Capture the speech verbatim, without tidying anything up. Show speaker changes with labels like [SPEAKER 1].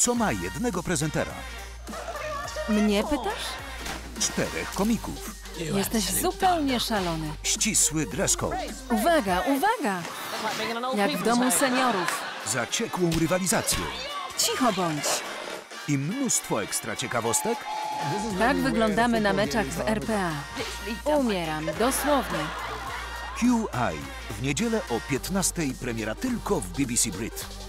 [SPEAKER 1] co ma jednego prezentera.
[SPEAKER 2] Mnie pytasz?
[SPEAKER 1] Czterech komików.
[SPEAKER 2] Jesteś zupełnie szalony.
[SPEAKER 1] Ścisły dress code.
[SPEAKER 2] Uwaga, uwaga! Jak w domu seniorów.
[SPEAKER 1] Zaciekłą rywalizację.
[SPEAKER 2] Cicho bądź.
[SPEAKER 1] I mnóstwo ekstra ciekawostek.
[SPEAKER 2] Tak wyglądamy na meczach w R P A. Umieram, dosłownie.
[SPEAKER 1] Q I. W niedzielę o piętnastej premiera tylko w B B C Brit.